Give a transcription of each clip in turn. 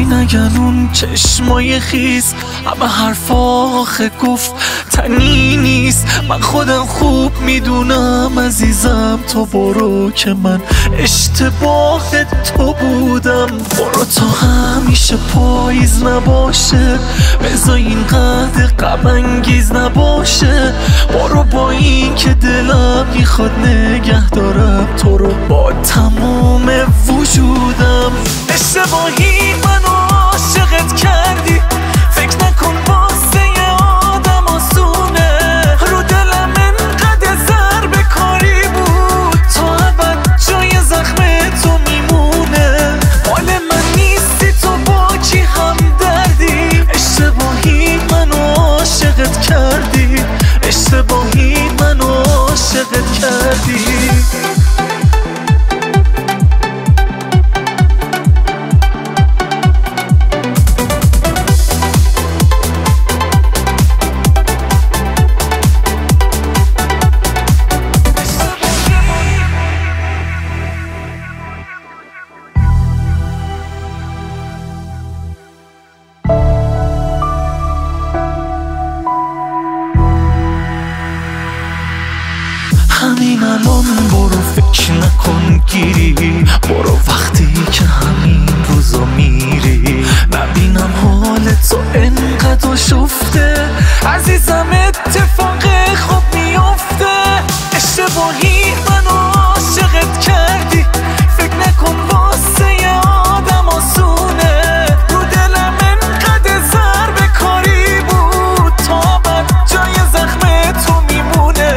چی نگن اون چشمای خیس، همه حرف آخه گفت تنی نیست. من خودم خوب میدونم عزیزم، تو برو که من اشتباه تو بودم. برو تا همیشه پاییز نباشه، بذار اینقدر غم انگیز نباشه. برو با این که دلم میخواد نگه دارم تو رو با تمام وجودم. اشتباهی منو عاشقت کردی، فکر نکن واسه یه آدم آسونه. رو دلم انقدر ضربه کاری بود، تا ابد جای زخم تو میمونه. مال من نیستی تو با کی هم دردی. اشتباهی منو عاشقت کردی، اشتباهی منو عاشقت کردی. همین الان برو فکر نکن گیری، برو وقتی که همین روزا میری. نبینم حال تو انقدر شفته، عزیزم اتفاق خوب میفته. اشتباهی منو عاشقت کردی، فکر نکن واسه یه آدم آسونه. رو دلم انقدر ضربه کاری بود، تا ابد جای زخم تو میمونه.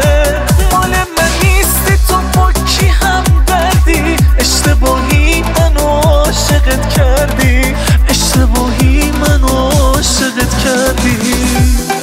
اشتباهی منو عاشقت کردی، اشتباهی منو عاشقت کردی.